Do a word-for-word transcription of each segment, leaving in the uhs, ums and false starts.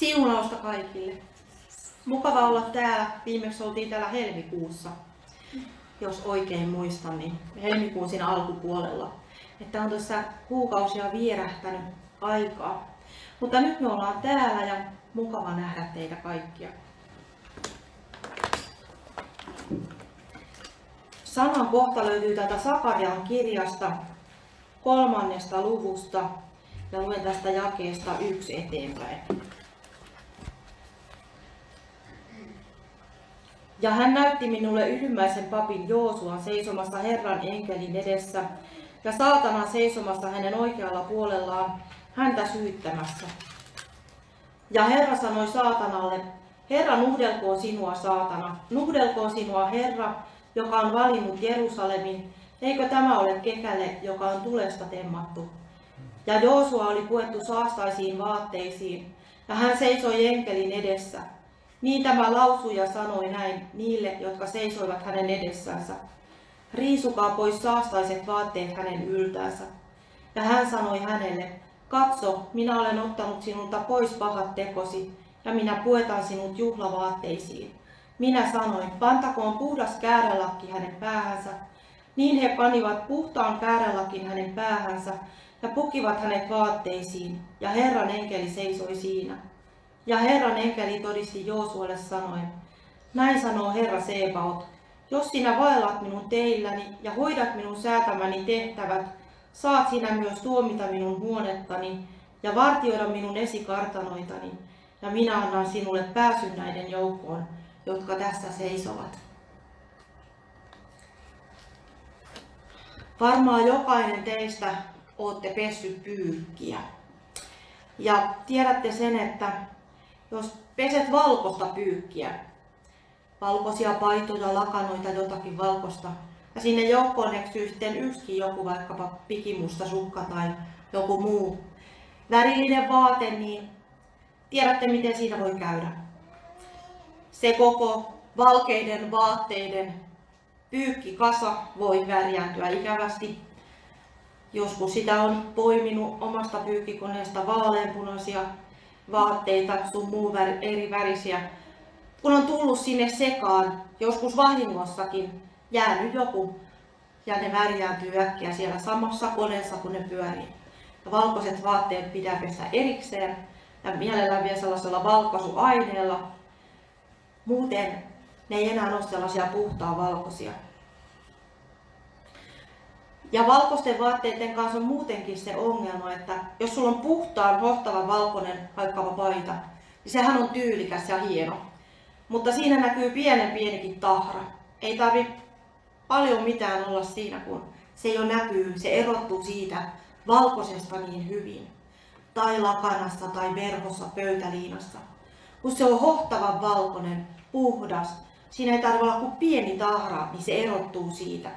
Siunausta kaikille. Mukava olla täällä. Viimeksi oltiin täällä helmikuussa, jos oikein muistan, niin helmikuun siinä alkupuolella. Että on tuossa kuukausia vierähtänyt aikaa. Mutta nyt me ollaan täällä ja mukava nähdä teitä kaikkia. Sanan kohta löytyy täältä Sakarian kirjasta kolmannesta luvusta ja luen tästä jakeesta yksi eteenpäin. Ja hän näytti minulle ylimmäisen papin Joosuan seisomassa Herran enkelin edessä ja saatana seisomassa hänen oikealla puolellaan häntä syyttämässä. Ja Herra sanoi saatanalle, Herra, nuhdelkoon sinua, saatana, nuhdelkoon sinua, Herra, joka on valinnut Jerusalemin, eikö tämä ole kekäle, joka on tulesta temmattu? Ja Joosua oli puettu saastaisiin vaatteisiin, ja hän seisoi enkelin edessä. Niin tämä lausui ja sanoi näin niille, jotka seisoivat hänen edessänsä. Riisukaa pois saastaiset vaatteet hänen yltäänsä. Ja hän sanoi hänelle, katso, minä olen ottanut sinulta pois pahat tekosi, ja minä puetan sinut juhlavaatteisiin. Minä sanoin, pantakoon puhdas käärälakki hänen päähänsä. Niin he panivat puhtaan käärälakkin hänen päähänsä ja pukivat hänet vaatteisiin, ja Herran enkeli seisoi siinä. Ja Herran enkeli todisti Joosualle sanoen, näin sanoo Herra Sebaot, jos sinä vaellat minun teilläni ja hoidat minun säätämäni tehtävät, saat sinä myös tuomita minun huonettani ja vartioida minun esikartanoitani, ja minä annan sinulle pääsyn näiden joukkoon, jotka tässä seisovat. Varmaan jokainen teistä olette pessyt pyykkiä. Ja tiedätte sen, että jos peset valkoista pyykkiä, valkoisia paitoja, lakanoita, jotakin valkoista, ja sinne joukkoon eksyy sitten yksikin joku, vaikkapa pikimusta sukka tai joku muu värillinen vaate, niin tiedätte miten siinä voi käydä. Se koko valkeiden vaatteiden pyykkikasa voi värjääntyä ikävästi. Joskus sitä on poiminut omasta pyykkikoneesta vaaleanpunaisia vaatteita, sun muu väri, eri värisiä. Kun on tullut sinne sekaan, joskus vahingossakin jäänyt joku ja ne värjääntyy äkkiä siellä samassa koneessa kun ne pyörii. Ja valkoiset vaatteet pitää pestä erikseen ja mielellään vielä sellaisella valkaisuaineella. Muuten ne ei enää ole sellaisia puhtaan valkoisia. Ja valkoisten vaatteiden kanssa on muutenkin se ongelma, että jos sulla on puhtaan, hohtava valkoinen vaikkapa paita, niin sehän on tyylikäs ja hieno. Mutta siinä näkyy pienen pienikin tahra. Ei tarvitse paljon mitään olla siinä, kun se jo näkyy, se erottuu siitä valkoisesta niin hyvin. Tai lakanassa tai verhossa, pöytäliinassa. Kun se on hohtavan valkoinen, puhdas, siinä ei tarvitse olla kuin pieni tahra, niin se erottuu siitä.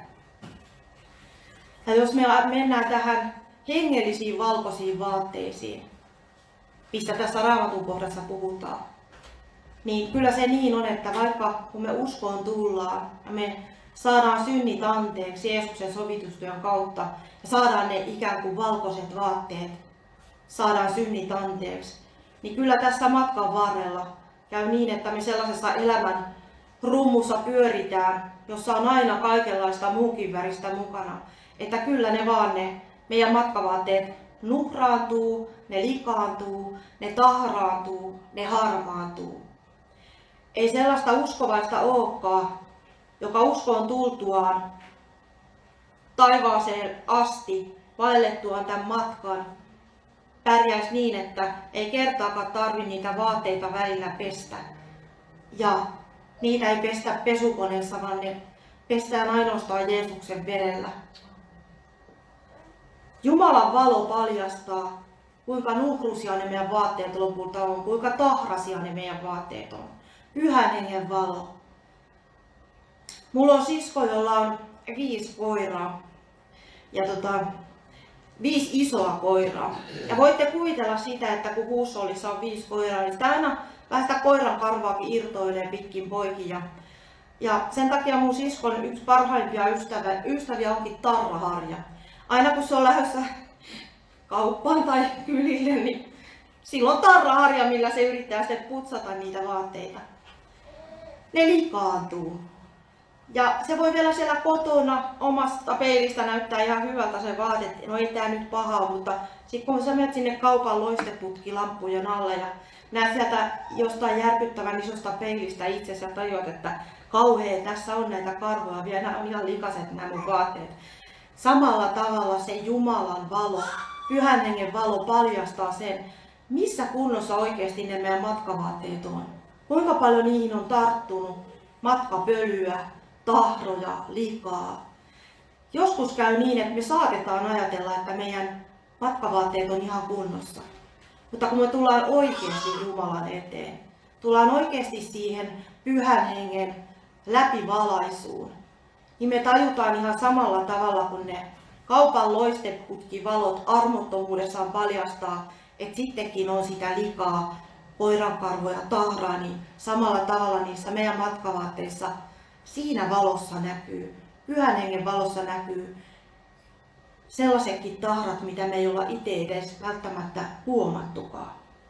Ja jos me mennään tähän hengellisiin valkoisiin vaatteisiin, mistä tässä Raamatun kohdassa puhutaan, niin kyllä se niin on, että vaikka kun me uskoon tullaan ja me saadaan synnit anteeksi Jeesuksen sovitustyön kautta ja saadaan ne ikään kuin valkoiset vaatteet, saadaan synnit anteeksi, niin kyllä tässä matkan varrella käy niin, että me sellaisessa elämän rummussa pyöritään, jossa on aina kaikenlaista muukin väristä mukana, että kyllä ne vaan ne meidän matkavaatteet nuhraantuu, ne likaantuu, ne tahraantuu, ne harmaantuu. Ei sellaista uskovaista olekaan, joka uskoon tultuaan taivaaseen asti vaellettuaan tämän matkan pärjäisi niin, että ei kertaakaan tarvitse niitä vaatteita välillä pestä. Ja niitä ei pestä pesukoneessa, vaan ne pestään ainoastaan Jeesuksen verellä. Jumalan valo paljastaa, kuinka nuhrusia ne meidän vaatteet lopulta on, kuinka tahrasia ne meidän vaatteet on. Pyhän hengen valo. Mulla on sisko, jolla on viisi koiraa ja tota, viisi isoa koiraa. Ja voitte kuvitella sitä, että kun huushollissa on viisi koiraa, niin sitä aina vähän sitä koiran karvaakin irtoilee pitkin poikia. Ja sen takia mun siskon yksi parhaimpia ystäviä, ystäviä onkin tarraharja. Aina kun se on lähdössä kauppaan tai kylille, niin Silloin tarraharja, millä se yrittää sitten putsata niitä vaatteita. Ne likaantuu. Ja se voi vielä siellä kotona omasta peilistä näyttää ihan hyvältä se vaate. No ei tää nyt pahaa, mutta sitten kun sä menet sinne kaupan loisteputkilamppujen alle ja näet sieltä jostain järkyttävän isosta peilistä itsessä ja tajuat, että kauhea, tässä on näitä karvoja, vielä nämä on ihan likaset nämä mun vaatteet. Samalla tavalla se Jumalan valo, Pyhän Hengen valo paljastaa sen, missä kunnossa oikeasti ne meidän matkavaatteet on. Kuinka paljon niihin on tarttunut matkapölyä, tahroja, likaa. Joskus käy niin, että me saatetaan ajatella, että meidän matkavaatteet on ihan kunnossa. Mutta kun me tullaan oikeasti Jumalan eteen, tullaan oikeasti siihen Pyhän Hengen läpivalaisuun, niin me tajutaan ihan samalla tavalla kuin ne kaupan loisteputkivalot armottomuudessaan paljastaa, että sittenkin on sitä likaa, koirankarvoja, tahraa, niin samalla tavalla niissä meidän matkavaatteissa siinä valossa näkyy, Pyhän Hengen valossa näkyy sellaisetkin tahrat, mitä me ei olla itse edes välttämättä huomattukaan.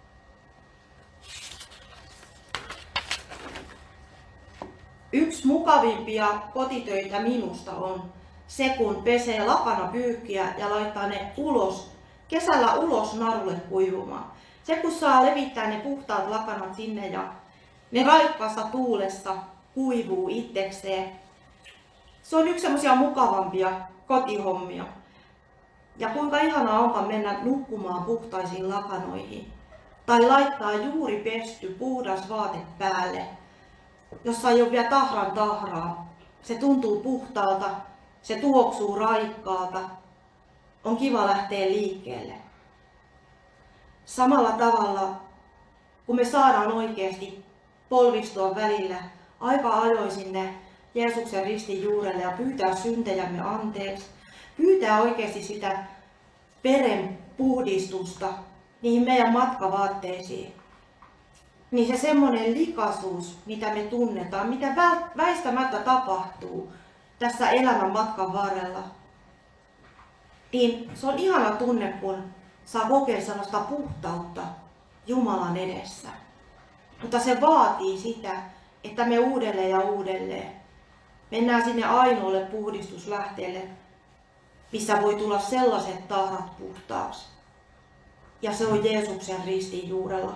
Yksi mukavimpia kotitöitä minusta on se, kun pesee lakanapyykkiä ja laittaa ne ulos, kesällä ulos narulle kuivumaan. Se, kun saa levittää ne puhtaat lakanat sinne ja ne raikkaassa tuulessa kuivuu itsekseen. Se on yksi semmoisia mukavampia kotihommia. Ja kuinka ihanaa onkaan mennä nukkumaan puhtaisiin lakanoihin. Tai laittaa juuri pesty puhdas vaate päälle, jossa ei ole vielä tahran tahraa. Se tuntuu puhtaalta, se tuoksuu raikkaalta. On kiva lähteä liikkeelle. Samalla tavalla, kun me saadaan oikeasti polvistua välillä aika ajoin sinne Jeesuksen ristin juurelle ja pyytää syntejämme anteeksi, pyytää oikeasti sitä veren puhdistusta niihin meidän matkavaatteisiin, niin se semmoinen likaisuus, mitä me tunnetaan, mitä väistämättä tapahtuu tässä elämän matkan varrella, niin se on ihana tunne, kun saa kokea sellaista puhtautta Jumalan edessä. Mutta se vaatii sitä, että me uudelleen ja uudelleen mennään sinne ainoalle puhdistuslähteelle, missä voi tulla sellaiset tahrat puhtaaksi. Ja se on Jeesuksen ristin juurella.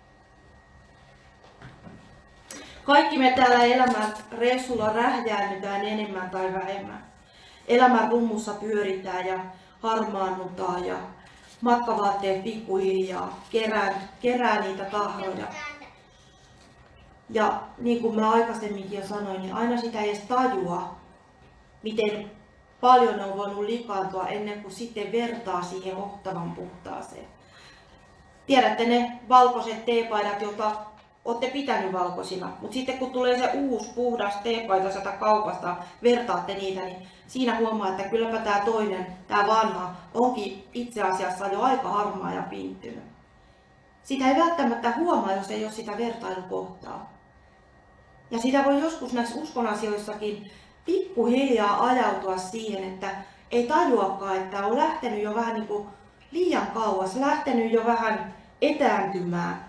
Kaikki me täällä elämän reissulla rähjäännytään enemmän tai vähemmän. Elämän rummussa pyöritään ja harmaannutaan ja matkavaatteet pikkuhiljaa kerää, kerää niitä tahroja. Ja niin kuin mä aikaisemminkin jo sanoin, niin aina sitä ei edes tajua, miten paljon ne on voinut likaantua ennen kuin sitten vertaa siihen ohtavan puhtaaseen. Tiedätte ne valkoiset teepaidat, joita olette pitänyt valkoisina, mutta sitten kun tulee se uusi puhdas teepaita sieltä kaupasta, vertaatte niitä, niin siinä huomaa, että kylläpä tämä toinen, tämä vanha, onkin itse asiassa jo aika harmaa ja pinttynyt. Sitä ei välttämättä huomaa, jos ei ole sitä vertailukohtaa. Ja sitä voi joskus näissä uskon asioissakin pikkuhiljaa ajautua siihen, että ei tajuakaan, että on lähtenyt jo vähän niin kuin liian kauas, lähtenyt jo vähän etääntymään.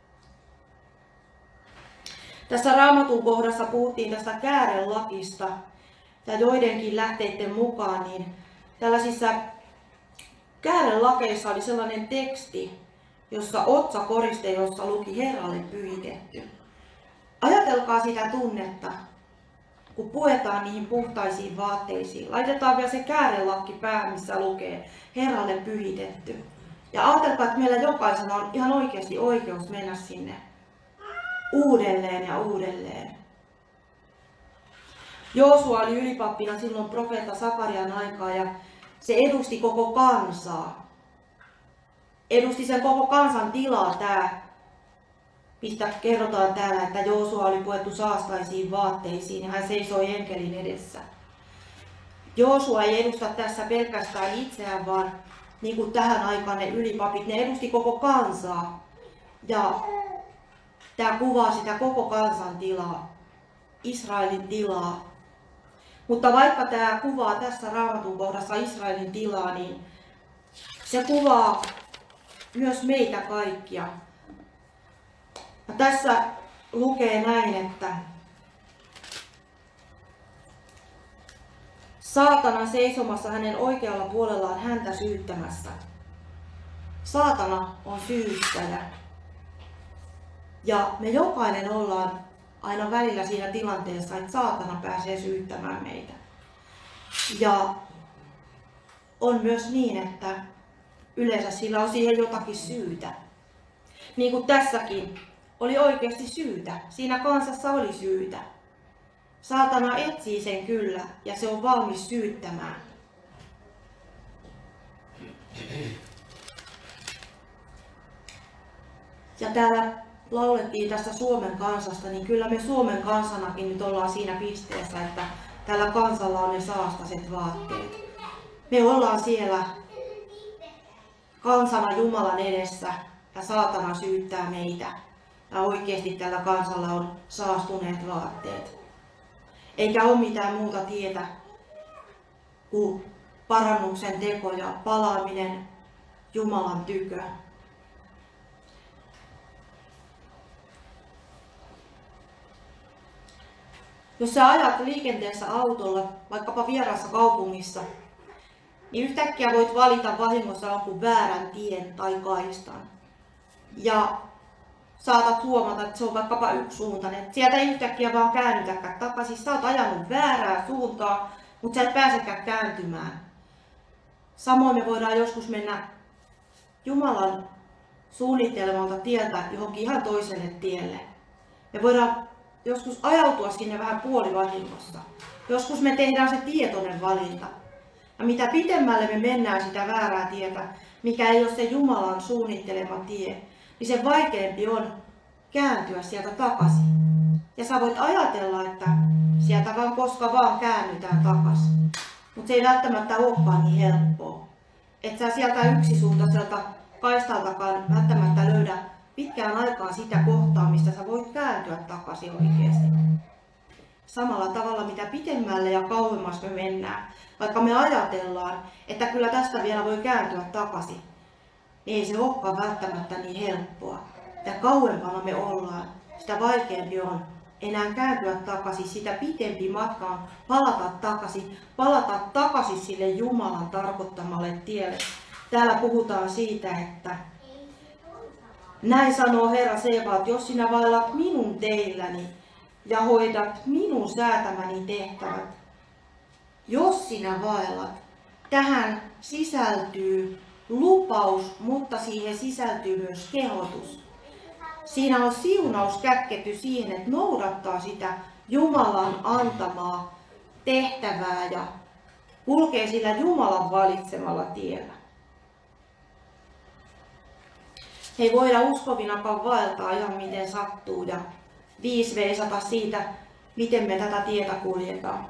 Tässä Raamatun kohdassa puhuttiin tästä käärelakista ja joidenkin lähteiden mukaan, niin tällaisissa käärelakeissa oli sellainen teksti, jossa otsakoriste, jossa luki Herralle pyhitetty. Ajatelkaa sitä tunnetta, kun puetaan niihin puhtaisiin vaatteisiin. Laitetaan vielä se käärelakki päähän, missä lukee Herralle pyhitetty. Ja ajatelkaa, että meillä jokaisella on ihan oikeasti oikeus mennä sinne uudelleen ja uudelleen. Joosua oli ylipappina silloin profeetta Sakarian aikaa ja se edusti koko kansaa. Edusti sen koko kansan tilaa tää, mistä kerrotaan täällä, että Joosua oli puettu saastaisiin vaatteisiin ja hän seisoi enkelin edessä. Joosua ei edusta tässä pelkästään itseään, vaan niin kuin tähän aikaan ne ylipapit, ne edusti koko kansaa. Ja tämä kuvaa sitä koko kansan tilaa, Israelin tilaa. Mutta vaikka tämä kuvaa tässä Raamatun kohdassa Israelin tilaa, niin se kuvaa myös meitä kaikkia. Ja tässä lukee näin, että saatana seisomassa hänen oikealla puolellaan häntä syyttämässä. Saatana on syyttäjä. Ja me jokainen ollaan aina välillä siinä tilanteessa, että saatana pääsee syyttämään meitä. Ja on myös niin, että yleensä sillä on siihen jotakin syytä. Niin kuin tässäkin oli oikeasti syytä. Siinä kansassa oli syytä. Saatana etsii sen kyllä ja se on valmis syyttämään. Ja täällä laulettiin tästä Suomen kansasta, niin kyllä me Suomen kansanakin nyt ollaan siinä pisteessä, että tällä kansalla on ne saastaset vaatteet. Me ollaan siellä kansana Jumalan edessä ja saatana syyttää meitä. Ja oikeasti tällä kansalla on saastuneet vaatteet. Eikä ole mitään muuta tietä kuin parannuksen teko ja palaaminen Jumalan tykö. Jos sä ajat liikenteessä autolla, vaikkapa vieraassa kaupungissa, niin yhtäkkiä voit valita vahingossa jonkun väärän tien tai kaistan. Ja saatat huomata, että se on vaikkapa yksisuuntainen. Sieltä ei yhtäkkiä vaan käännytäkään takaisin. Sä oot ajanut väärää suuntaa, mutta sä et pääsekään kääntymään. Samoin me voidaan joskus mennä Jumalan suunnitelmalta tieltä johonkin ihan toiselle tielle. Me voidaan joskus ajautua sinne vähän puolivahingossa. Joskus me tehdään se tietoinen valinta. Ja mitä pitemmälle me mennään sitä väärää tietä, mikä ei ole se Jumalan suunnittelema tie, niin se vaikeampi on kääntyä sieltä takaisin. Ja sä voit ajatella, että sieltä vaan koska vaan käännytään takaisin. Mutta se ei välttämättä olekaan niin helppoa. Et sä sieltä yksisuuntaiselta kaistaltakaan välttämättä löydä pitkään aikaa sitä kohtaa, mistä sä voit kääntyä takaisin oikeasti. Samalla tavalla mitä pitemmälle ja kauemmas me mennään, vaikka me ajatellaan, että kyllä tästä vielä voi kääntyä takaisin, niin ei se olekaan välttämättä niin helppoa. Ja kauempana me ollaan, sitä vaikeampi on enää kääntyä takaisin, sitä pitempi matka on palata takaisin, palata takaisin sille Jumalan tarkoittamalle tielle. Täällä puhutaan siitä, että näin sanoo Herra Sebaot, jos sinä vaellat minun teilläni ja hoidat minun säätämäni tehtävät. Jos sinä vaellat, tähän sisältyy lupaus, mutta siihen sisältyy myös kehotus. Siinä on siunaus kätketty siihen, että noudattaa sitä Jumalan antamaa tehtävää ja kulkee sillä Jumalan valitsemalla tiellä. Ei voida uskovinakaan vaeltaa ihan miten sattuu ja viisveisata siitä, miten me tätä tietä kuljetaan.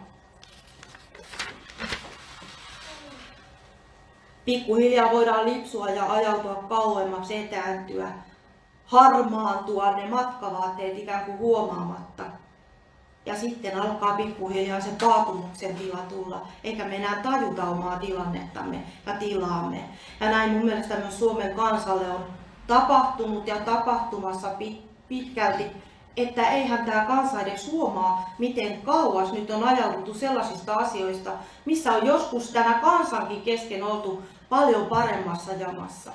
Pikkuhiljaa voidaan lipsua ja ajautua kauemmaksi, etääntyä, harmaantua ne matkavaatteet ikään kuin huomaamatta. Ja sitten alkaa pikkuhiljaa se kaatumuksen tila tulla, eikä me enää tajuta omaa tilannettamme ja tilaamme. Ja näin mun mielestä myös Suomen kansalle on tapahtunut ja tapahtumassa pitkälti, että eihän tämä kansa edes huomaa, miten kauas nyt on ajauduttu sellaisista asioista, missä on joskus tänä kansankin kesken oltu paljon paremmassa jamassa.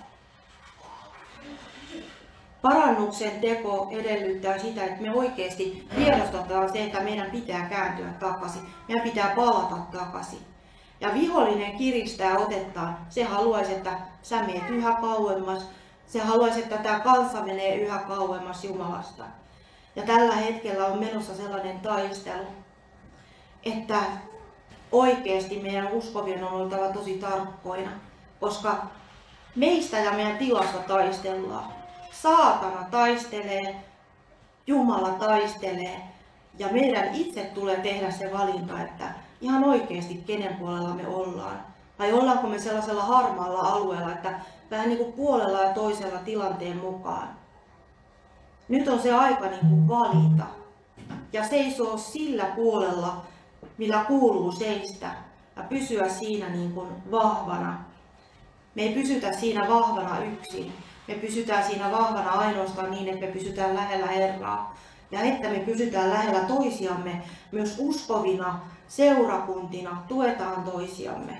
Parannuksen teko edellyttää sitä, että me oikeasti tiedostetaan se, että meidän pitää kääntyä takaisin, meidän pitää palata takaisin. Ja vihollinen kiristää otettaan, se haluaisi, että sä meet yhä kauemmas, se haluaisi, että tämä kansa menee yhä kauemmas Jumalasta. Ja tällä hetkellä on menossa sellainen taistelu, että oikeasti meidän uskovien on oltava tosi tarkkoina, koska meistä ja meidän tilasta taistellaan. Saatana taistelee, Jumala taistelee ja meidän itse tulee tehdä se valinta, että ihan oikeasti kenen puolella me ollaan. Vai ollaanko me sellaisella harmaalla alueella, että vähän niin kuin puolella ja toisella tilanteen mukaan. Nyt on se aika niin kuin valita ja seisoo sillä puolella, millä kuuluu seistä ja pysyä siinä niin kuin vahvana. Me ei pysytä siinä vahvana yksin, me pysytään siinä vahvana ainoastaan niin, että me pysytään lähellä Herraa. Ja että me pysytään lähellä toisiamme, myös uskovina, seurakuntina, tuetaan toisiamme.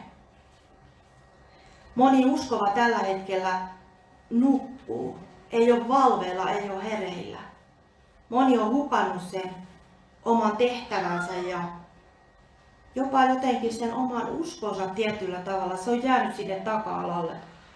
Moni uskova tällä hetkellä nukkuu, ei ole valveilla, ei ole hereillä. Moni on hukannut sen oman tehtävänsä ja jopa jotenkin sen oman uskonsa tietyllä tavalla. Se on jäänyt sinne taka-alalle.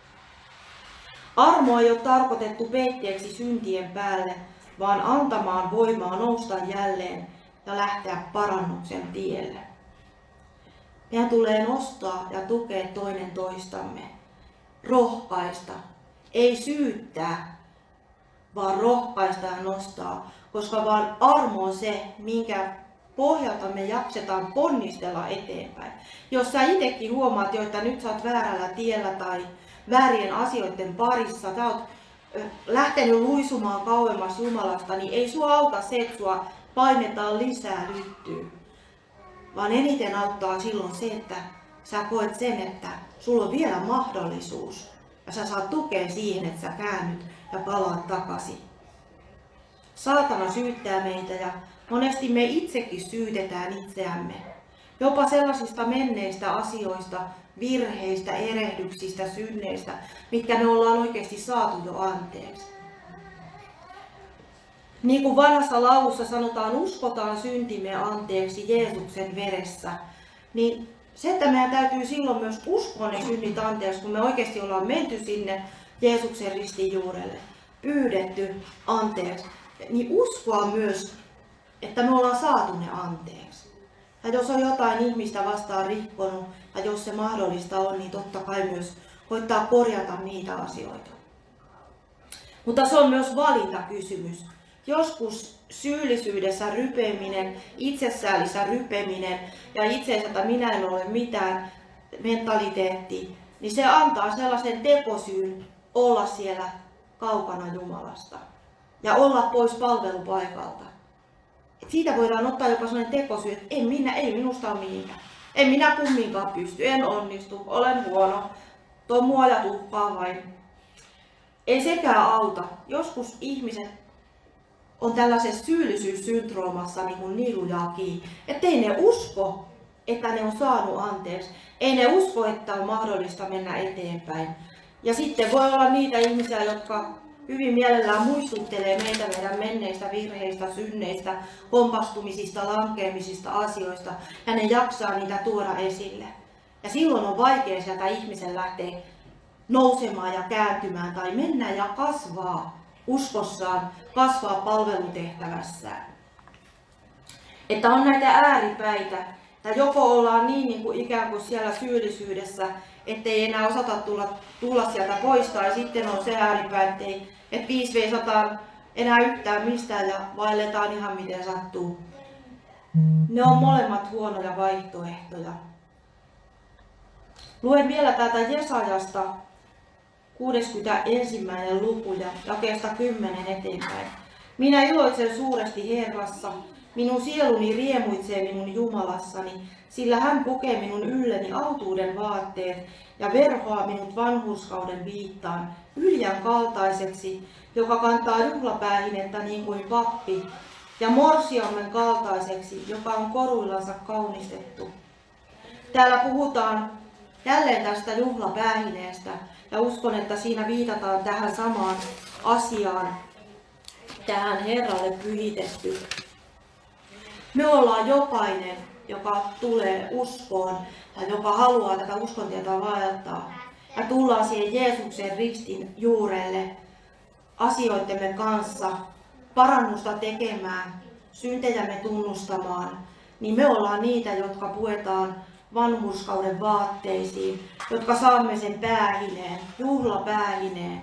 Armo ei ole tarkoitettu peitteeksi syntien päälle, vaan antamaan voimaa nousta jälleen ja lähteä parannuksen tielle. Meidän tulee nostaa ja tukea toinen toistamme, rohkaista, ei syyttää, vaan rohkaista ja nostaa, koska vaan armo on se, minkä pohjalta me jaksetaan ponnistella eteenpäin. Jos sä itsekin huomaat jo, että nyt sä oot väärällä tiellä tai väärien asioiden parissa, sä oot lähtenyt luisumaan kauemmas Jumalasta, niin ei sua auta se, että sua painetaan lisää lyttyyn. Vaan eniten auttaa silloin se, että sä koet sen, että sulla on vielä mahdollisuus. Ja sä saat tukea siihen, että sä käännyt ja palaat takaisin. Saatana syyttää meitä ja monesti me itsekin syytetään itseämme. Jopa sellaisista menneistä asioista, virheistä, erehdyksistä, synneistä, mitkä me ollaan oikeasti saatu jo anteeksi. Niin kuin vanhassa laulussa sanotaan, uskotaan syntimme anteeksi Jeesuksen veressä, niin se, että meidän täytyy silloin myös uskoa ne synnit anteeksi, kun me oikeasti ollaan menty sinne Jeesuksen ristin juurelle, pyydetty anteeksi, niin uskoa myös, että me ollaan saatu ne anteeksi. Ja jos on jotain ihmistä vastaan rikkonut, ja jos se mahdollista on, niin totta kai myös koittaa korjata niitä asioita. Mutta se on myös valintakysymys. Joskus syyllisyydessä rypeminen, itsesäälissä rypeminen ja itseensä, että minä en ole mitään mentaliteetti, niin se antaa sellaisen tekosyyn olla siellä kaukana Jumalasta ja olla pois palvelupaikalta. Et siitä voidaan ottaa jopa sellainen tekosyy, että en minä, ei minusta ole mihinkään. En minä kumminkaan pysty, en onnistu, olen huono, tuo mua ja tuhkaa vain. Ei sekään auta. Joskus ihmiset on tällaisessa syyllisyyssyndroomassa niin kuin niilujaa kiinni, ettei ne usko, että ne on saanut anteeksi. Ei ne usko, että on mahdollista mennä eteenpäin. Ja sitten voi olla niitä ihmisiä, jotka hyvin mielellään muistuttelee meitä meidän menneistä virheistä, synneistä, kompastumisista, lankeamisista, asioista, ja ne jaksaa niitä tuoda esille. Ja silloin on vaikea sieltä ihmisen lähteä nousemaan ja kääntymään tai mennä ja kasvaa uskossaan, kasvaa palvelutehtävässään. Että on näitä ääripäitä, että joko ollaan niin, niin kuin ikään kuin siellä syyllisyydessä, ettei enää osata tulla, tulla sieltä pois, tai sitten on se ääripää, ettei et viisi veisataan enää yhtään mistään ja vaelletaan ihan miten sattuu. Ne on molemmat huonoja vaihtoehtoja. Luen vielä täältä Jesajasta kuudeskymmenesensimmäinen luku ja jakeesta kymmenen eteenpäin. Minä iloitsen suuresti Herrassa, minun sieluni riemuitsee minun Jumalassani, sillä hän pukee minun ylleni autuuden vaatteet ja verhoaa minut vanhurskauden viittaan, yljän kaltaiseksi, joka kantaa juhlapäähinettä niin kuin pappi, ja morsiammen kaltaiseksi, joka on koruillansa kaunistettu. Täällä puhutaan jälleen tästä juhlapäähineestä, ja uskon, että siinä viitataan tähän samaan asiaan, tähän Herralle pyhitetty. Me ollaan jokainen, joka tulee uskoon ja joka haluaa tätä uskontietä vaeltaa. Ja tullaan siihen Jeesuksen ristin juurelle asioittemme kanssa, parannusta tekemään, syntejämme tunnustamaan. Niin me ollaan niitä, jotka puetaan vanhurskauden vaatteisiin, jotka saamme sen päähineen, juhlapäähineen,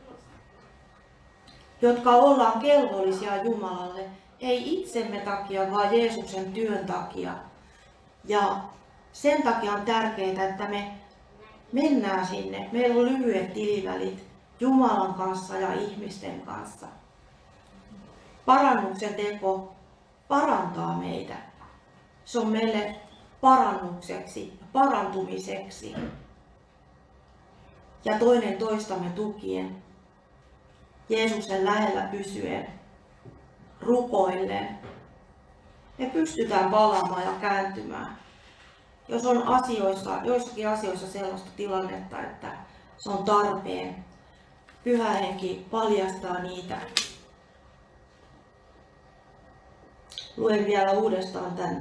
jotka ollaan kelvollisia Jumalalle, ei itsemme takia, vaan Jeesuksen työn takia. Ja sen takia on tärkeää, että me mennään sinne. Meillä on lyhyet tilivälit Jumalan kanssa ja ihmisten kanssa. Parannuksen teko parantaa meitä. Se on meille parannukseksi, parantumiseksi. Ja toinen toistamme tukien Jeesuksen lähellä pysyen, rukoillen, me pystytään palaamaan ja kääntymään. Jos on asioissa, joissakin asioissa sellaista tilannetta, että se on tarpeen, Pyhä Henki paljastaa niitä. Luen vielä uudestaan tämän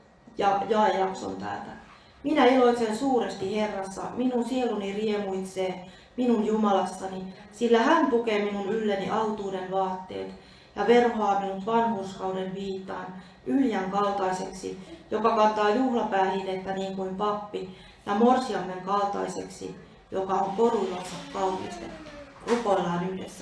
ja, jakson täältä. Minä iloitsen suuresti Herrassa, minun sieluni riemuitsee minun Jumalassani, sillä hän pukee minun ylleni autuuden vaatteet ja verhoaa minut vanhurskauden viittaan Yljän kaltaiseksi, joka kantaa juhlapäähinnettä niin kuin pappi, ja morsiammen kaltaiseksi, joka on koruillansa kaunistettu. Rukoillaan yhdessä.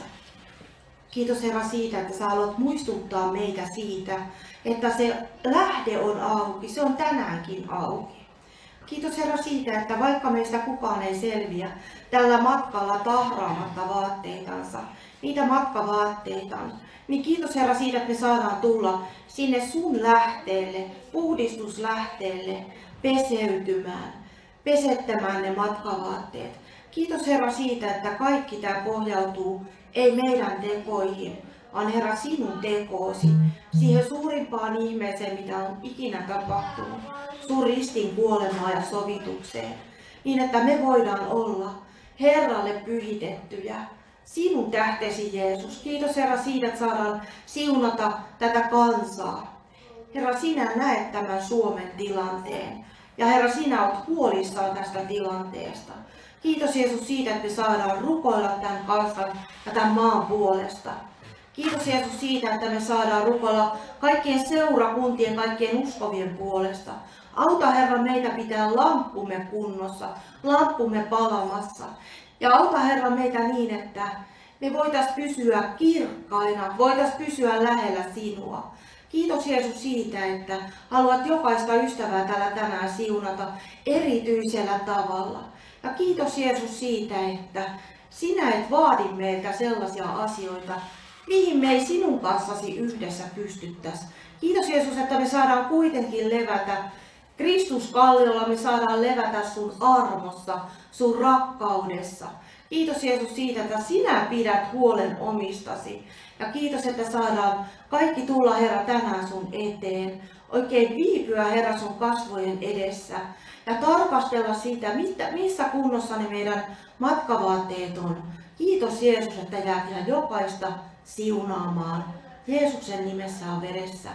Kiitos Herra siitä, että sä haluat muistuttaa meitä siitä, että se lähde on auki, se on tänäänkin auki. Kiitos Herra siitä, että vaikka meistä kukaan ei selviä tällä matkalla tahraamatta vaatteitansa, niitä matkavaatteitaan, niin kiitos Herra siitä, että me saadaan tulla sinne sun lähteelle, puhdistuslähteelle, peseytymään, pesettämään ne matkavaatteet. Kiitos Herra siitä, että kaikki tämä pohjautuu ei meidän tekoihin, vaan Herra sinun tekoosi, siihen suurimpaan ihmeeseen, mitä on ikinä tapahtunut, sun ristin kuolemaan ja sovitukseen, niin että me voidaan olla Herralle pyhitettyjä, sinun tähtesi Jeesus. Kiitos Herra siitä, että saadaan siunata tätä kansaa. Herra, sinä näet tämän Suomen tilanteen ja Herra, sinä olet huolissaan tästä tilanteesta. Kiitos Jeesus siitä, että me saadaan rukoilla tämän kansan ja tämän maan puolesta. Kiitos Jeesus siitä, että me saadaan rukoilla kaikkien seurakuntien, kaikkien uskovien puolesta. Auta Herra meitä pitää lamppumme kunnossa, lamppumme palamassa. Ja auta Herra meitä niin, että me voitaisiin pysyä kirkkaina, voitaisiin pysyä lähellä sinua. Kiitos Jeesus siitä, että haluat jokaista ystävää täällä tänään siunata erityisellä tavalla. Ja kiitos Jeesus siitä, että sinä et vaadi meiltä sellaisia asioita, mihin me ei sinun kanssasi yhdessä pystyttäisi. Kiitos Jeesus, että me saadaan kuitenkin levätä Kristuskalliolla, me saadaan levätä sun armossa, sun rakkaudessa. Kiitos Jeesus siitä, että sinä pidät huolen omistasi. Ja kiitos, että saadaan kaikki tulla Herra tänään sun eteen. Oikein viipyä Herra sun kasvojen edessä. Ja tarkastella sitä, missä kunnossa ne meidän matkavaatteet on. Kiitos Jeesus, että jäät ihan jokaista siunaamaan. Jeesuksen nimessä on veressä.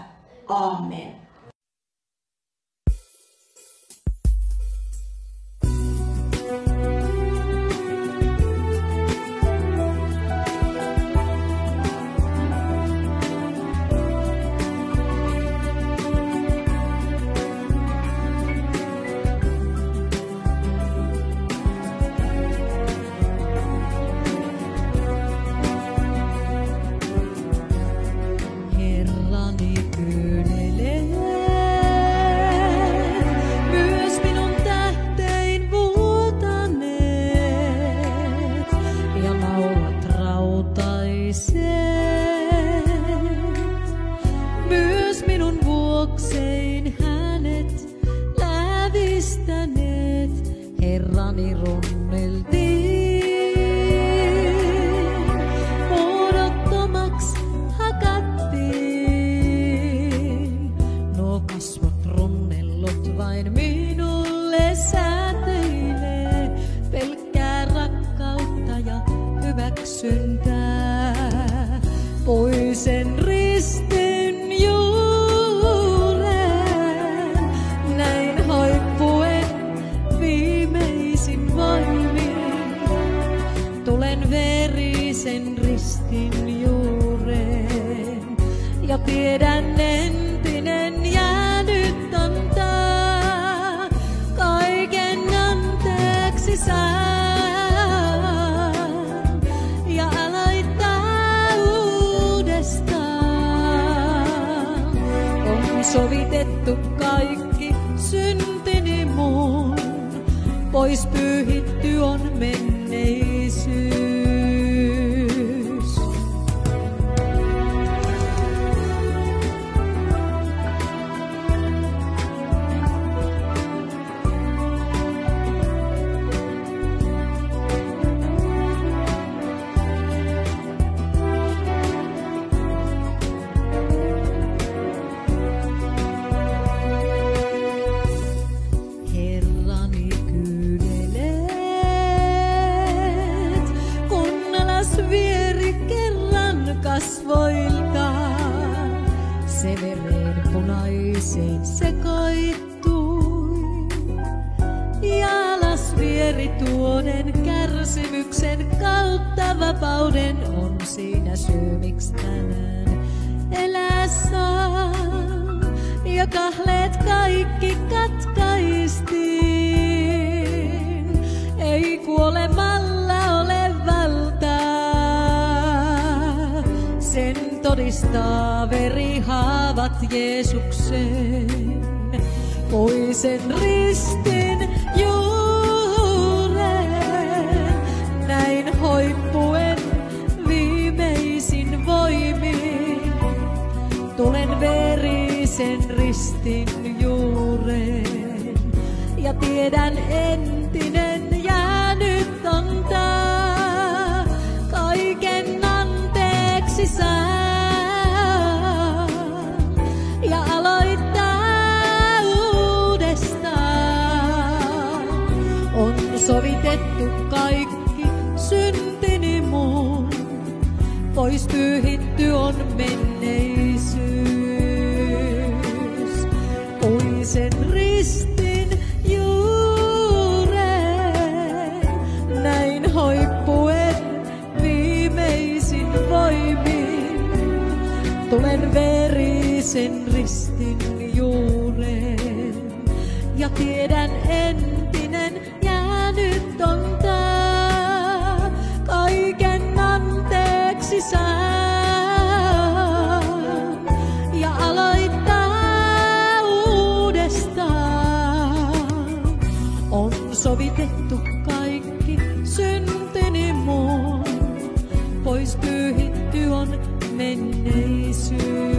Aamen. Poisen ristin juuren, näin haippuen viimeisin voimin. Tulen verisen ristin juureen ja tiedän entinen jäänyt antaa kaiken anteeksi saa. Sovitettu kaikki syntini mun, pois pyyhitty on menneisyys. toiseen sekoittui. Ja alas vieri tuoden kärsimyksen kautta vapauden on siinä syy, miksi tänään elää saa. Ja kahleet kaikki katkaistiin, ei kuolemalla ole valtaa. Sen todistaa verihaavat Jeesuksen, poisen ristin juuren. Näin hoippuen viimeisin voimin, tulen verisen ristin juureen. Ja tiedän entinen jäänyt on tää, kaiken anteeksi saa. Ja aloittaa uudestaan. On sovitettu kaikki syntini mun, pois pyyhitty on menneisyys. Poisen ristin juureen, näin hoippuen viimeisin voimin, tulen verisen ristin juureen. Ja tiedän entinen jäänyt on tää, kaiken anteeksi saa. Ja aloittaa uudestaan. On sovitettu kaikki syntini mun, pois pyyhitty on menneisyys.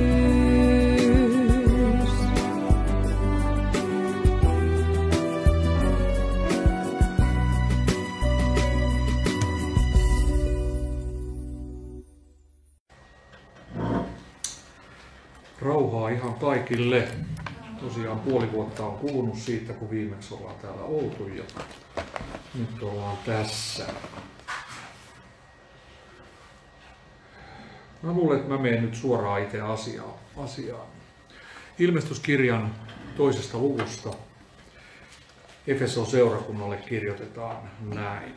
Rauhaa ihan kaikille. Tosiaan puoli vuotta on kulunut siitä, kun viimeksi ollaan täällä oltu ja nyt ollaan tässä. Mä luulen, että mä menen nyt suoraan itse asiaan. asiaan. Ilmestyskirjan toisesta luvusta Efeson seurakunnalle kirjoitetaan näin.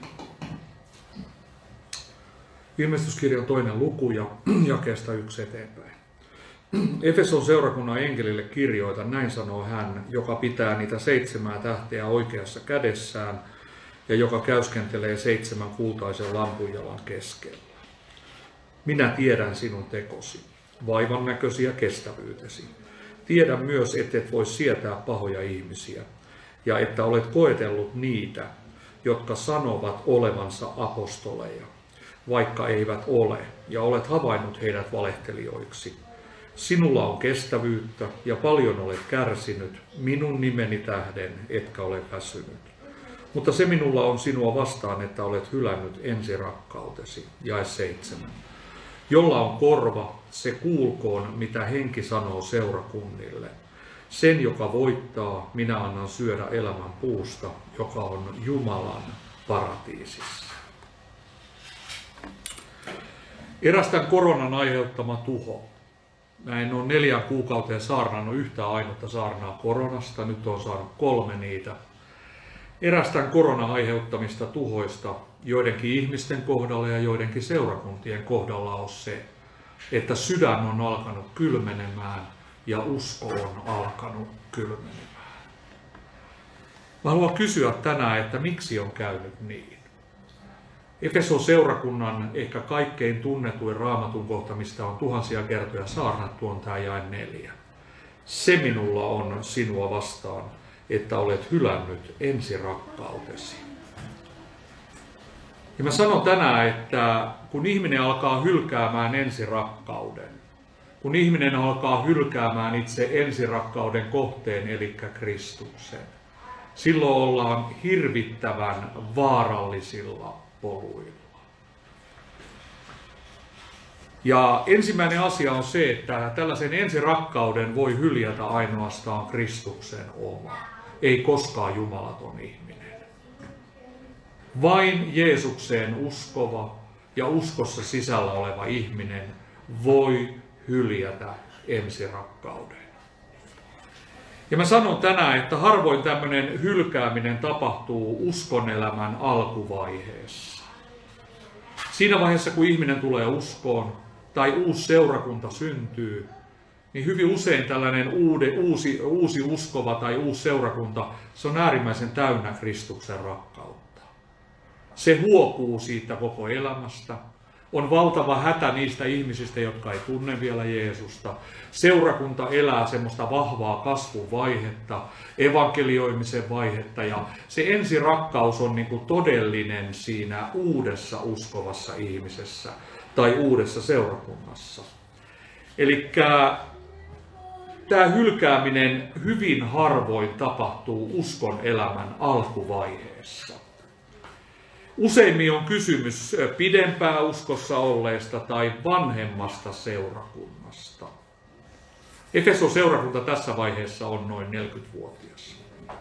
Ilmestyskirjan toinen luku ja jakeesta yksi eteenpäin. Efeson seurakunnan enkelille kirjoita, näin sanoo hän, joka pitää niitä seitsemää tähteä oikeassa kädessään ja joka käyskentelee seitsemän kultaisen lampunjalan keskellä. Minä tiedän sinun tekosi, vaivan näköisiä kestävyytesi. Tiedän myös, ettet voi sietää pahoja ihmisiä ja että olet koetellut niitä, jotka sanovat olevansa apostoleja, vaikka eivät ole, ja olet havainnut heidät valehtelijoiksi. Sinulla on kestävyyttä ja paljon olet kärsinyt, minun nimeni tähden etkä ole väsynyt. Mutta se minulla on sinua vastaan, että olet hylännyt ensirakkautesi. Jae seitsemän. Jolla on korva, se kuulkoon, mitä henki sanoo seurakunnille. Sen, joka voittaa, minä annan syödä elämän puusta, joka on Jumalan paratiisissa. Eräs tämän koronan aiheuttama tuho. Mä en ole neljän kuukauteen saarnannut yhtään ainutta saarnaa koronasta, nyt on saanut kolme niitä. Eräs tämän koronan aiheuttamista tuhoista joidenkin ihmisten kohdalla ja joidenkin seurakuntien kohdalla on se, että sydän on alkanut kylmenemään ja usko on alkanut kylmenemään. Mä haluan kysyä tänään, että miksi on käynyt niin? Efeson seurakunnan ehkä kaikkein tunnetuin raamatun kohta, mistä on tuhansia kertoja saarnattu, on tämä jae neljä. Se minulla on sinua vastaan, että olet hylännyt ensirakkautesi. Ja mä sanon tänään, että kun ihminen alkaa hylkäämään ensirakkauden, kun ihminen alkaa hylkäämään itse ensirakkauden kohteen, eli Kristuksen, silloin ollaan hirvittävän vaarallisilla poluilla. Ja ensimmäinen asia on se, että tällaisen ensirakkauden voi hyljätä ainoastaan Kristuksen oma, ei koskaan jumalaton ihminen. Vain Jeesukseen uskova ja uskossa sisällä oleva ihminen voi hyljätä ensirakkauden. Ja mä sanon tänään, että harvoin tämmöinen hylkääminen tapahtuu uskonelämän alkuvaiheessa. Siinä vaiheessa, kun ihminen tulee uskoon tai uusi seurakunta syntyy, niin hyvin usein tällainen uude, uusi, uusi uskova tai uusi seurakunta, se on äärimmäisen täynnä Kristuksen rakkautta. Se huokuu siitä koko elämästä. On valtava hätä niistä ihmisistä, jotka ei tunne vielä Jeesusta. Seurakunta elää semmoista vahvaa kasvun vaihetta, evankelioimisen vaihetta, ja se ensirakkaus on niin kuin todellinen siinä uudessa uskovassa ihmisessä tai uudessa seurakunnassa. Eli tämä hylkääminen hyvin harvoin tapahtuu uskon elämän alkuvaiheessa. Useimmin on kysymys pidempään uskossa olleesta tai vanhemmasta seurakunnasta. Efeson seurakunta tässä vaiheessa on noin neljäkymmenvuotias.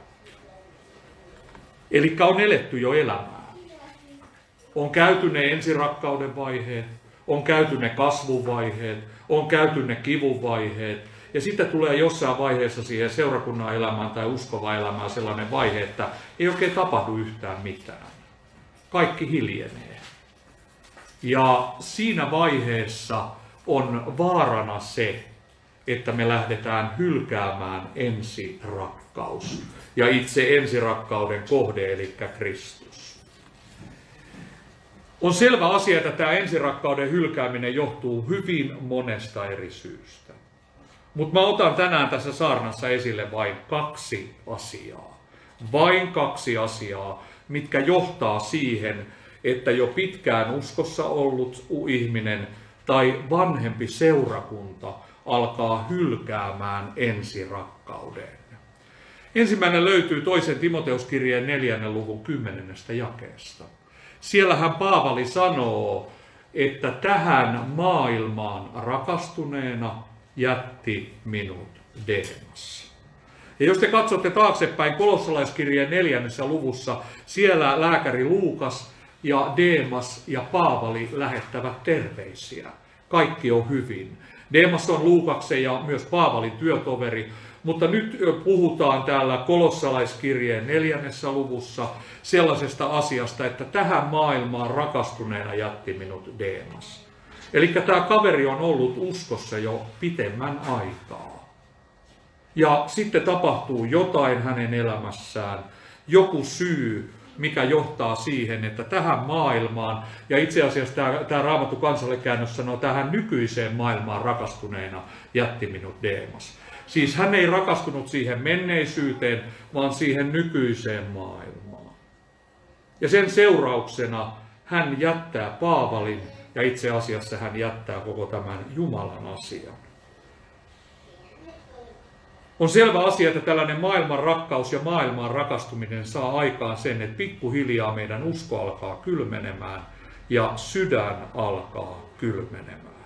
Eli on eletty jo elämää. On käyty ne ensirakkauden vaiheet, on käyty ne kasvun vaiheet, on käyty ne kivun vaiheet. Ja sitten tulee jossain vaiheessa siihen seurakunnan elämään tai uskovaan elämään sellainen vaihe, että ei oikein tapahdu yhtään mitään. Kaikki hiljenee. Ja siinä vaiheessa on vaarana se, että me lähdetään hylkäämään ensirakkaus ja itse ensirakkauden kohde, eli Kristus. On selvä asia, että tämä ensirakkauden hylkääminen johtuu hyvin monesta eri syystä. Mutta mä otan tänään tässä saarnassa esille vain kaksi asiaa. Vain kaksi asiaa, mitkä johtaa siihen, että jo pitkään uskossa ollut ihminen tai vanhempi seurakunta alkaa hylkäämään ensirakkauden. Ensimmäinen löytyy toisen Timoteuskirjeen neljännen luvun kymmenennestä jakeesta. Siellähän Paavali sanoo, että tähän maailmaan rakastuneena jätti minut Deemas. Ja jos te katsotte taaksepäin kolossalaiskirjeen neljännessä luvussa, siellä lääkäri Luukas ja Deemas ja Paavali lähettävät terveisiä. Kaikki on hyvin. Deemas on Luukaksen ja myös Paavalin työtoveri, mutta nyt puhutaan täällä kolossalaiskirjeen neljännessä luvussa sellaisesta asiasta, että tähän maailmaan rakastuneena jätti minut Deemas. Eli tämä kaveri on ollut uskossa jo pitemmän aikaa. Ja sitten tapahtuu jotain hänen elämässään, joku syy, mikä johtaa siihen, että tähän maailmaan, ja itse asiassa tämä, tämä Raamattu kansallekäännös sanoo, tähän nykyiseen maailmaan rakastuneena jätti minut Deemas. Siis hän ei rakastunut siihen menneisyyteen, vaan siihen nykyiseen maailmaan. Ja sen seurauksena hän jättää Paavalin, ja itse asiassa hän jättää koko tämän Jumalan asian. On selvä asia, että tällainen maailman rakkaus ja maailman rakastuminen saa aikaan sen, että pikkuhiljaa meidän usko alkaa kylmenemään ja sydän alkaa kylmenemään.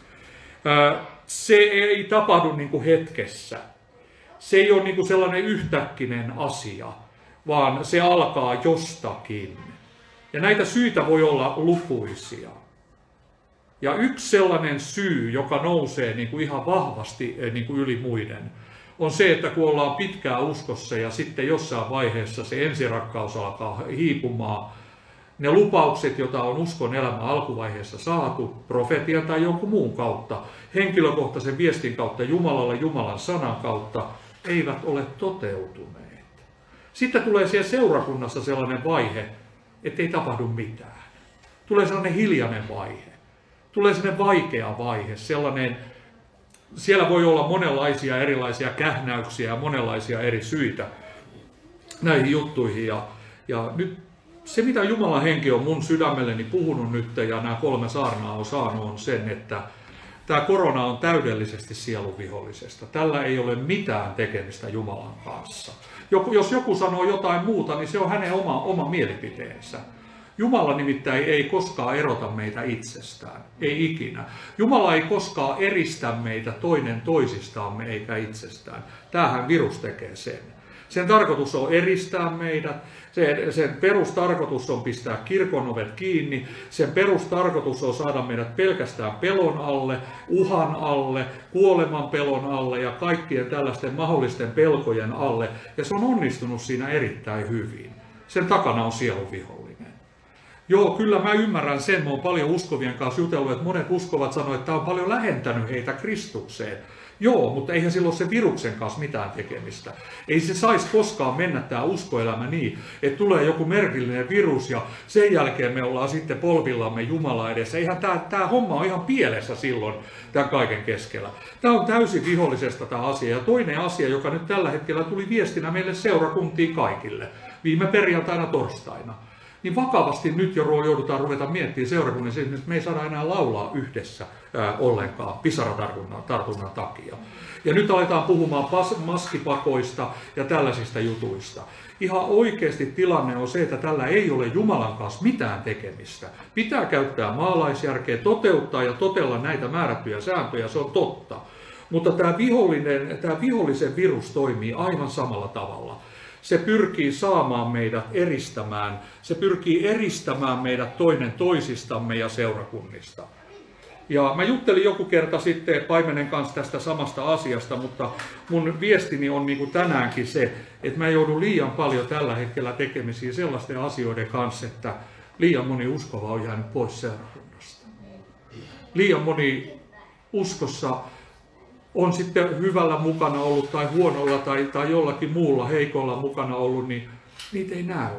Se ei tapahdu niin kuin hetkessä. Se ei ole niin kuin sellainen yhtäkkinen asia, vaan se alkaa jostakin. Ja näitä syitä voi olla lukuisia. Ja yksi sellainen syy, joka nousee niin kuin ihan vahvasti niin kuin yli muiden, on se, että kun ollaan pitkään uskossa ja sitten jossain vaiheessa se ensirakkaus alkaa hiipumaan, ne lupaukset, joita on uskon elämän alkuvaiheessa saatu, profetian tai jonkun muun kautta, henkilökohtaisen viestin kautta, Jumalalla Jumalan sanan kautta, eivät ole toteutuneet. Sitten tulee siellä seurakunnassa sellainen vaihe, ettei tapahdu mitään. Tulee sellainen hiljainen vaihe. Tulee sellainen vaikea vaihe, sellainen, siellä voi olla monenlaisia erilaisia kähnäyksiä ja monenlaisia eri syitä näihin juttuihin. Ja, ja nyt se, mitä Jumalan henki on mun sydämelleni puhunut nyt ja nämä kolme saarnaa on saanut, on sen, että tämä korona on täydellisesti sielun vihollisesta. Tällä ei ole mitään tekemistä Jumalan kanssa. Joku, jos joku sanoo jotain muuta, niin se on hänen oma, oma mielipiteensä. Jumala nimittäin ei koskaan erota meitä itsestään, ei ikinä. Jumala ei koskaan eristä meitä toinen toisistamme eikä itsestään. Tämähän virus tekee sen. Sen tarkoitus on eristää meidät, sen, sen perustarkoitus on pistää kirkon ovet kiinni, sen perustarkoitus on saada meidät pelkästään pelon alle, uhan alle, kuoleman pelon alle ja kaikkien tällaisten mahdollisten pelkojen alle. Ja se on onnistunut siinä erittäin hyvin. Sen takana on sielun vihollinen. Joo, kyllä mä ymmärrän sen, mä oon paljon uskovien kanssa jutellut, että monet uskovat sanoa, että tämä on paljon lähentänyt heitä Kristukseen. Joo, mutta eihän silloin se viruksen kanssa mitään tekemistä. Ei se saisi koskaan mennä tämä uskoelämä niin, että tulee joku merkillinen virus ja sen jälkeen me ollaan sitten polvillamme Jumala edessä. Eihän tämä, tämä homma on ihan pielessä silloin tämän kaiken keskellä. Tämä on täysin vihollisesta tämä asia. Ja toinen asia, joka nyt tällä hetkellä tuli viestinä meille seurakuntiin kaikille, viime perjantaina torstaina. Niin vakavasti nyt jo joudutaan ruveta miettimään seurakunnassa, että me ei saada enää laulaa yhdessä ää, ollenkaan pisaratartunnan tartunnan takia. Ja nyt aletaan puhumaan pas, maskipakoista ja tällaisista jutuista. Ihan oikeasti tilanne on se, että tällä ei ole Jumalan kanssa mitään tekemistä. Pitää käyttää maalaisjärkeä, toteuttaa ja totella näitä määrättyjä sääntöjä, se on totta. Mutta tämä, vihollinen, tämä vihollisen virus toimii aivan samalla tavalla. Se pyrkii saamaan meidät eristämään, se pyrkii eristämään meidät toinen toisistamme ja seurakunnista. Ja mä juttelin joku kerta sitten paimenen kanssa tästä samasta asiasta, mutta mun viestini on niin kuin tänäänkin se, että mä joudun liian paljon tällä hetkellä tekemisiin sellaisten asioiden kanssa, että liian moni uskova on jäänyt pois seurakunnasta. Liian moni uskossa on sitten hyvällä mukana ollut tai huonolla tai, tai jollakin muulla heikolla mukana ollut, niin niitä ei näy.